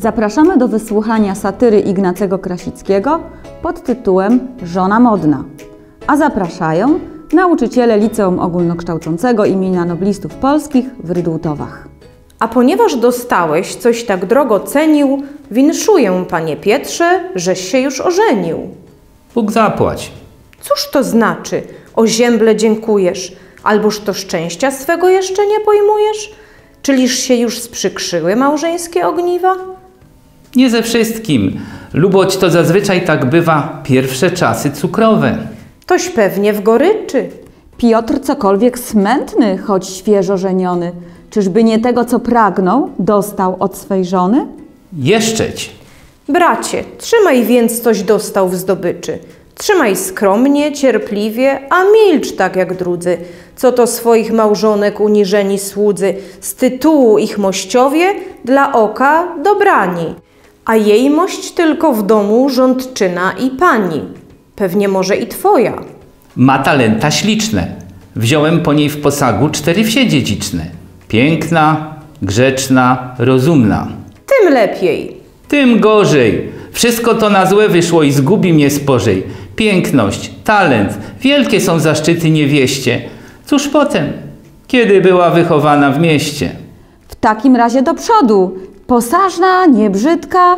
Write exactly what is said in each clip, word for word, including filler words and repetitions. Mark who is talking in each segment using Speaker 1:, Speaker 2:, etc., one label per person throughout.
Speaker 1: Zapraszamy do wysłuchania satyry Ignacego Krasickiego pod tytułem Żona modna. A zapraszają nauczyciele Liceum Ogólnokształcącego imienia Noblistów Polskich w Rydłutowach.
Speaker 2: A ponieważ dostałeś, coś tak drogo cenił, winszuję, panie Pietrze, żeś się już ożenił.
Speaker 3: Bóg zapłać.
Speaker 2: Cóż to znaczy? O ziemble dziękujesz, alboż to szczęścia swego jeszcze nie pojmujesz? Czyliż się już sprzykrzyły małżeńskie ogniwa?
Speaker 3: Nie ze wszystkim. Luboć to zazwyczaj tak bywa pierwsze czasy cukrowe.
Speaker 2: Toś pewnie w goryczy.
Speaker 1: Piotr cokolwiek smętny, choć świeżo żeniony, czyżby nie tego, co pragnął, dostał od swej żony?
Speaker 3: Jeszczeć.
Speaker 2: Bracie, trzymaj więc coś dostał w zdobyczy. Trzymaj skromnie, cierpliwie, a milcz tak jak drudzy, co to swoich małżonek uniżeni słudzy, z tytułu ich mościowie dla oka dobrani, a jej mość tylko w domu rządczyna i pani, pewnie może i twoja.
Speaker 3: Ma talenta śliczne. Wziąłem po niej w posagu cztery wsie dziedziczne. Piękna, grzeczna, rozumna.
Speaker 2: Tym lepiej.
Speaker 3: Tym gorzej. Wszystko to na złe wyszło i zgubi mnie spożej. Piękność, talent, wielkie są zaszczyty niewieście. Cóż potem, kiedy była wychowana w mieście?
Speaker 1: W takim razie do przodu. Posażna, niebrzydka,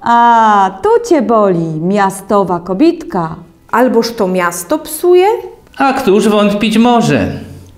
Speaker 1: a tu cię boli, miastowa kobitka.
Speaker 2: Alboż to miasto psuje?
Speaker 3: A któż wątpić może?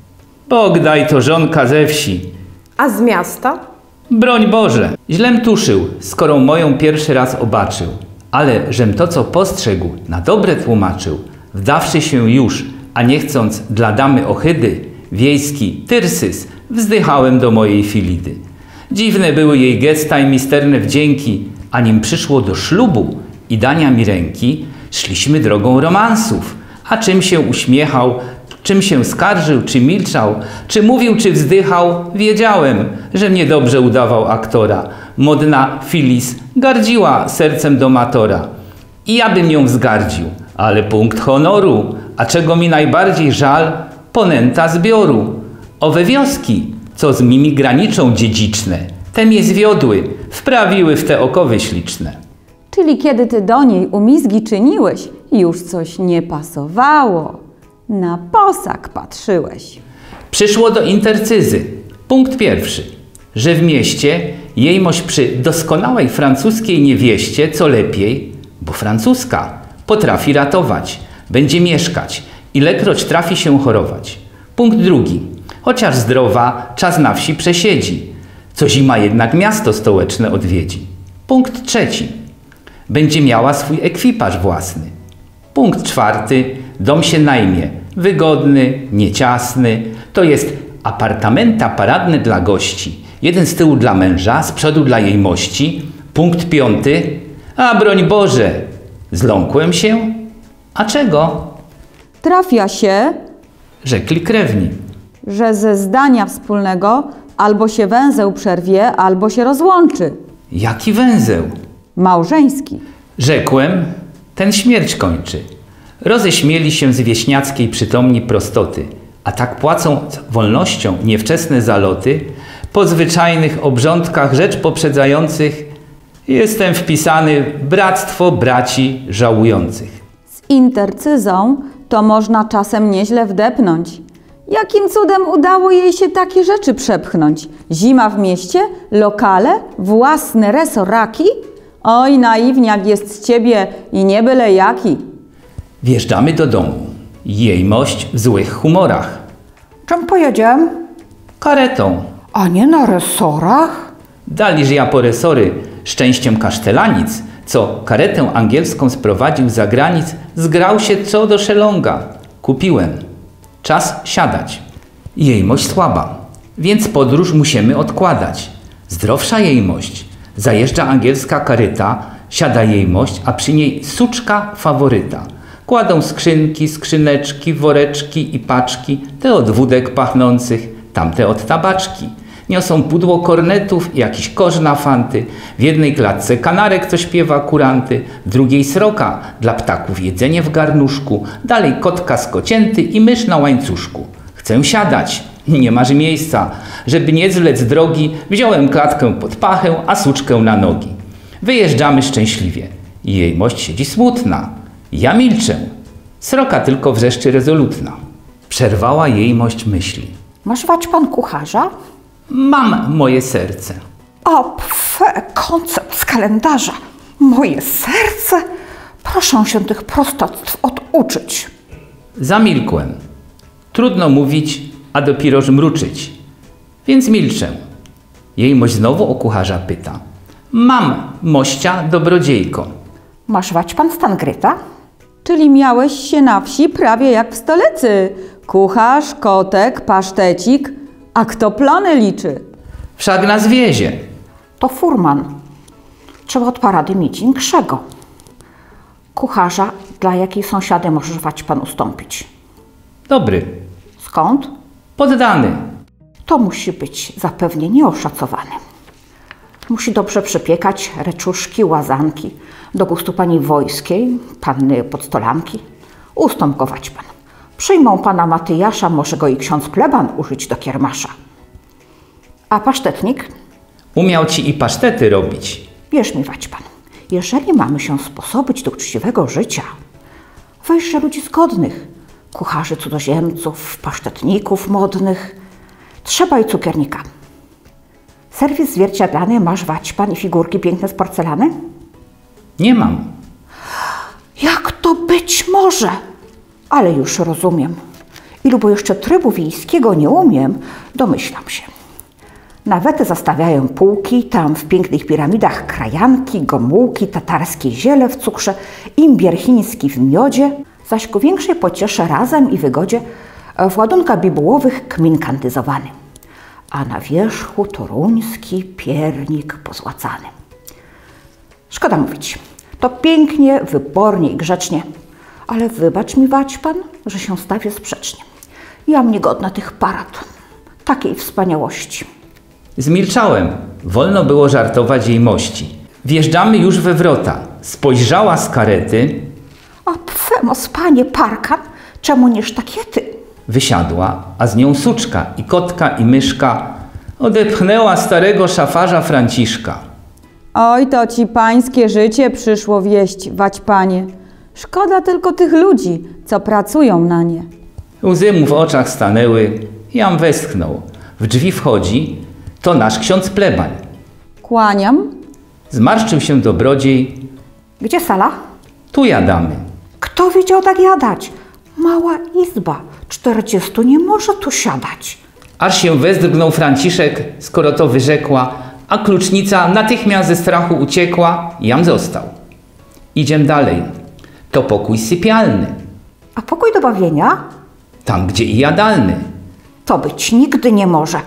Speaker 3: Bóg daj to żonka ze wsi.
Speaker 2: A z miasta?
Speaker 3: Broń Boże, źlem tuszył, skoro moją pierwszy raz obaczył. Ale żem to, co postrzegł, na dobre tłumaczył. Wdawszy się już, a nie chcąc dla damy ohydy, wiejski Tyrsys, wzdychałem do mojej Filidy. Dziwne były jej gesta i misterne wdzięki, a nim przyszło do ślubu i dania mi ręki, szliśmy drogą romansów. A czym się uśmiechał, czym się skarżył, czy milczał, czy mówił, czy wzdychał, wiedziałem, że mnie dobrze udawał aktora. Modna Filis gardziła sercem domatora. I ja bym ją wzgardził, ale punkt honoru, a czego mi najbardziej żal, ponęta zbioru. Owe wioski, co z mimi graniczą dziedziczne, te mnie zwiodły, wprawiły w te okowy śliczne.
Speaker 1: Czyli kiedy ty do niej umizgi czyniłeś, już coś nie pasowało. Na posag patrzyłeś.
Speaker 3: Przyszło do intercyzy. Punkt pierwszy, że w mieście jejmość przy doskonałej francuskiej niewieście, co lepiej, bo francuska potrafi ratować, będzie mieszkać, ilekroć trafi się chorować. Punkt drugi, chociaż zdrowa, czas na wsi przesiedzi, co zima jednak miasto stołeczne odwiedzi. Punkt trzeci, będzie miała swój ekwipaż własny. Punkt czwarty, dom się najmie, wygodny, nieciasny, to jest apartamenta paradne dla gości. Jeden z tyłu dla męża, z przodu dla jej mości. Punkt piąty, a broń Boże, zląkłem się? A czego?
Speaker 1: Trafia się,
Speaker 3: Rzekli krewni.
Speaker 1: że ze zdania wspólnego albo się węzeł przerwie, albo się rozłączy.
Speaker 3: Jaki węzeł?
Speaker 1: Małżeński.
Speaker 3: Rzekłem, ten śmierć kończy. Roześmieli się z wieśniackiej przytomni prostoty, a tak płacąc wolnością niewczesne zaloty, po zwyczajnych obrządkach rzecz poprzedzających, jestem wpisany w bractwo braci żałujących.
Speaker 1: Z intercyzą to można czasem nieźle wdepnąć. Jakim cudem udało jej się takie rzeczy przepchnąć? Zima w mieście, lokale, własne resoraki? Oj, naiwniak jest z ciebie i nie byle jaki.
Speaker 3: Wjeżdżamy do domu. Jejmość w złych humorach.
Speaker 4: Czym pojedziemy?
Speaker 3: Karetą.
Speaker 4: A nie na resorach?
Speaker 3: Daliż ja po resory szczęściem kasztelanic, co karetę angielską sprowadził za granic, zgrał się co do szelonga. Kupiłem. Czas siadać. Jejmość słaba, więc podróż musimy odkładać. Zdrowsza jejmość. Zajeżdża angielska karyta, siada jejmość, a przy niej suczka faworyta. Kładą skrzynki, skrzyneczki, woreczki i paczki, te od wódek pachnących, tamte od tabaczki. Niosą pudło kornetów i jakiś kosz na fanty. W jednej klatce kanarek, co śpiewa kuranty, w drugiej sroka, dla ptaków jedzenie w garnuszku, dalej kotka z kocięty i mysz na łańcuszku. Chcę siadać, nie masz miejsca. Żeby nie zlec drogi, wziąłem klatkę pod pachę, a suczkę na nogi. Wyjeżdżamy szczęśliwie. Jejmość siedzi smutna. Ja milczę. Sroka tylko wrzeszczy rezolutna. Przerwała jejmość myśli.
Speaker 4: Masz wać pan kucharza?
Speaker 3: Mam moje serce.
Speaker 4: O, pfe, koncept z kalendarza. Moje serce? Proszę się tych prostactw oduczyć.
Speaker 3: Zamilkłem. Trudno mówić, a dopiero mruczyć. Więc milczę. Jejmość znowu o kucharza pyta. Mam, mościa dobrodziejko.
Speaker 4: Masz wać pan stangryta?
Speaker 1: Czyli miałeś się na wsi prawie jak w stolicy. Kucharz, kotek, pasztecik. A kto plony liczy?
Speaker 3: Wszak nas wiezie.
Speaker 4: To furman. Trzeba od parady mieć większego. Kucharza, dla jakiej sąsiady możesz wać pan ustąpić?
Speaker 3: Dobry.
Speaker 4: Skąd?
Speaker 3: Poddany.
Speaker 4: To musi być zapewne nieoszacowany. Musi dobrze przypiekać reczuszki, łazanki, do gustu pani Wojskiej, panny podstolanki. Ustąpkować pan. Przyjmą pana Matyjasza, może go i ksiądz pleban użyć do kiermasza. A pasztetnik?
Speaker 3: Umiał ci i pasztety robić.
Speaker 4: Wierz mi, wać pan, jeżeli mamy się sposobić do uczciwego życia, weźże ludzi zgodnych, kucharzy cudzoziemców, pasztetników modnych, trzeba i cukiernika. Serwis zwierciadlany masz wać pan i figurki piękne z porcelany?
Speaker 3: Nie mam.
Speaker 4: Jak to być może? Ale już rozumiem. Ilu bo jeszcze trybu wiejskiego nie umiem, domyślam się. Nawety zastawiają półki, tam w pięknych piramidach krajanki, gomułki, tatarskie ziele w cukrze, imbier chiński w miodzie, zaś ku większej pociesze razem i wygodzie w ładunkach bibułowych kmin kandyzowany, a na wierzchu toruński piernik pozłacany. Szkoda mówić, to pięknie, wybornie i grzecznie, ale wybacz mi, wać pan, że się stawię sprzecznie. Jam niegodna tych parad, takiej wspaniałości.
Speaker 3: Zmilczałem. Wolno było żartować jej mości. Wjeżdżamy już we wrota. Spojrzała z karety.
Speaker 4: O, pfemos, panie parkan, czemu nie sztakiety?
Speaker 3: Wysiadła, a z nią suczka i kotka i myszka. Odepchnęła starego szafarza Franciszka.
Speaker 1: Oj, to ci pańskie życie przyszło wieść, wać panie. Szkoda tylko tych ludzi, co pracują na nie.
Speaker 3: Łzy mu w oczach stanęły. Jam westchnął. W drzwi wchodzi. To nasz ksiądz plebań.
Speaker 1: Kłaniam.
Speaker 3: Zmarszczył się dobrodziej.
Speaker 4: Gdzie sala?
Speaker 3: Tu jadamy.
Speaker 4: Kto wiedział tak jadać? Mała izba, czterdziestu nie może tu siadać.
Speaker 3: Aż się wzdrygnął Franciszek, skoro to wyrzekła, a klucznica natychmiast ze strachu uciekła. Jam został. Idziem dalej. To pokój sypialny.
Speaker 4: A pokój do bawienia?
Speaker 3: Tam, gdzie i jadalny.
Speaker 4: To być nigdy nie może.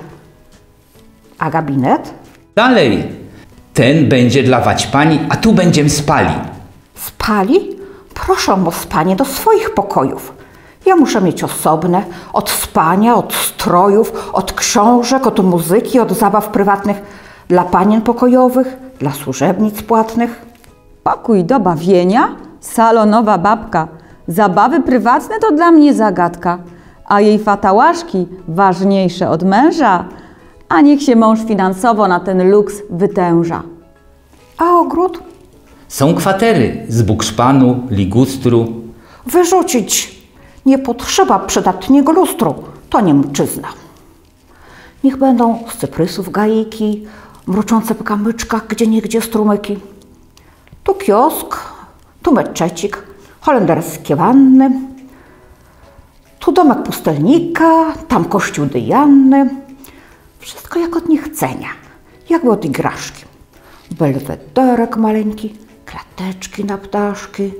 Speaker 4: A gabinet?
Speaker 3: Dalej. Ten będzie dla waćpani, a tu będziem spali.
Speaker 4: Spali? Proszę o spanie do swoich pokojów. Ja muszę mieć osobne, od spania, od strojów, od książek, od muzyki, od zabaw prywatnych, dla panien pokojowych, dla służebnic płatnych.
Speaker 1: Pokój do bawienia? Salonowa babka. Zabawy prywatne to dla mnie zagadka. A jej fatałaszki ważniejsze od męża. A niech się mąż finansowo na ten luks wytęża.
Speaker 4: A ogród?
Speaker 3: Są kwatery z bukszpanu, ligustru.
Speaker 4: Wyrzucić. Nie potrzeba przydatnego lustru. To nie mczyzna. Niech będą z cyprysów gajiki, mruczące w kamyczkach, gdzieniegdzie strumyki. Tu kiosk, tu meczecik, holenderskie wanny. Tu domek pustelnika, tam kościół Dyjanny. Wszystko jak od niechcenia, jakby od igraszki. Belwederek maleńki, klateczki na ptaszki.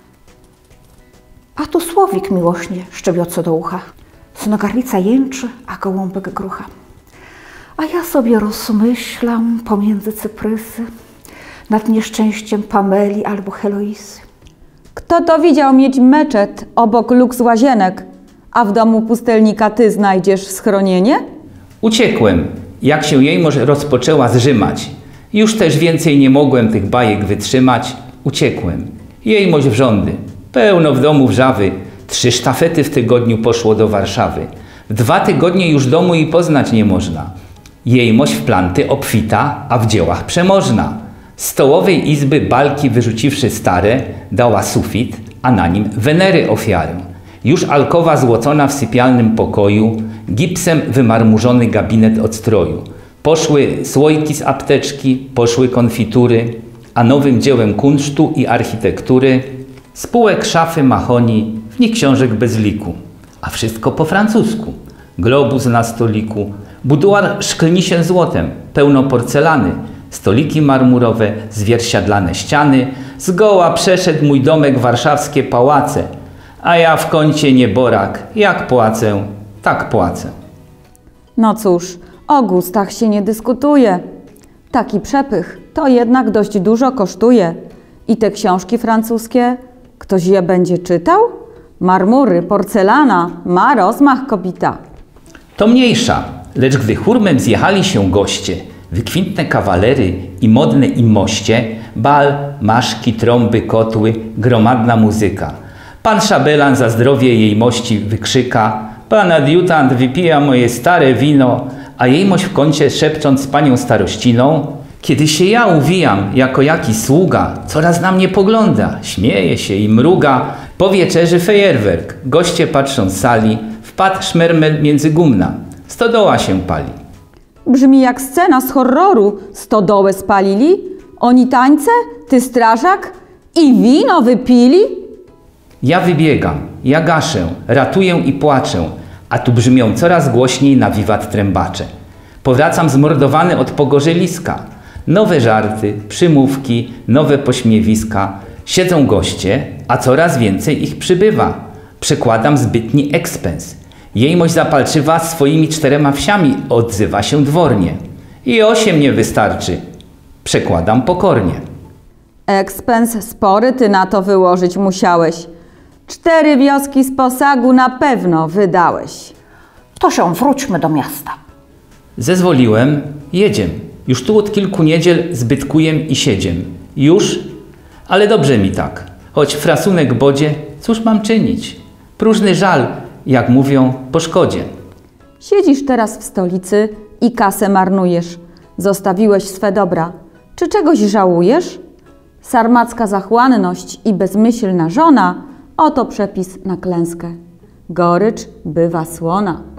Speaker 4: A tu słowik miłośnie szczebioce do ucha. Synogarlica jęczy, a gołąbek grucha. A ja sobie rozmyślam pomiędzy cyprysy nad nieszczęściem Pameli albo Heloisy.
Speaker 1: Kto to widział mieć meczet obok luks łazienek, a w domu pustelnika ty znajdziesz schronienie?
Speaker 3: Uciekłem, jak się jejmość rozpoczęła zrzymać. Już też więcej nie mogłem tych bajek wytrzymać. Uciekłem. Jejmość w rządy. Pełno w domu wrzawy. Trzy sztafety w tygodniu poszło do Warszawy. W dwa tygodnie już domu i poznać nie można. Jejmość w planty obfita, a w dziełach przemożna. Z stołowej izby balki wyrzuciwszy stare, dała sufit, a na nim Wenery ofiarę. Już alkowa złocona w sypialnym pokoju, gipsem wymarmurzony gabinet od stroju. Poszły słoiki z apteczki, poszły konfitury, a nowym dziełem kunsztu i architektury z półek szafy mahonii, w nich książek bez liku. A wszystko po francusku. Globus na stoliku, buduar szklni się złotem, pełno porcelany, stoliki marmurowe, zwierciadlane ściany, zgoła przeszedł mój domek warszawskie pałace, a ja w kącie nieborak, jak płacę, tak płacę.
Speaker 1: No cóż, o gustach się nie dyskutuje. Taki przepych to jednak dość dużo kosztuje. I te książki francuskie, ktoś je będzie czytał? Marmury, porcelana, ma rozmach kobita.
Speaker 3: To mniejsza, lecz gdy hurmem zjechali się goście, wykwintne kawalery i modne im moście, bal, maszki, trąby, kotły, gromadna muzyka. Pan szabelan za zdrowie jej mości wykrzyka, pan adiutant wypija moje stare wino, a jejmość w kącie szepcząc z panią starościną, kiedy się ja uwijam jako jakiś sługa, coraz na mnie pogląda, śmieje się i mruga. Po wieczerzy fejerwerk, goście patrzą z sali, wpadł szmermel między gumna, stodoła się pali.
Speaker 1: Brzmi jak scena z horroru. Stodołę spalili? Oni tańce? Ty strażak? I wino wypili?
Speaker 3: Ja wybiegam, ja gaszę, ratuję i płaczę, a tu brzmią coraz głośniej na wiwat trębacze. Powracam zmordowany od pogorzeliska. Nowe żarty, przymówki, nowe pośmiewiska. Siedzą goście, a coraz więcej ich przybywa. Przekładam zbytni ekspens. Jejmość zapalczywa swoimi czterema wsiami odzywa się dwornie. I osiem nie wystarczy. Przekładam pokornie.
Speaker 1: Ekspens spory ty na to wyłożyć musiałeś. Cztery wioski z posagu na pewno wydałeś.
Speaker 4: To się wróćmy do miasta.
Speaker 3: Zezwoliłem, jedziem. Już tu od kilku niedziel zbytkujem i siedziem. Już? Ale dobrze mi tak. Choć frasunek bodzie, cóż mam czynić? Próżny żal, jak mówią, po szkodzie.
Speaker 1: Siedzisz teraz w stolicy i kasę marnujesz. Zostawiłeś swe dobra. Czy czegoś żałujesz? Sarmacka zachłanność i bezmyślna żona, oto przepis na klęskę. Gorycz bywa słona.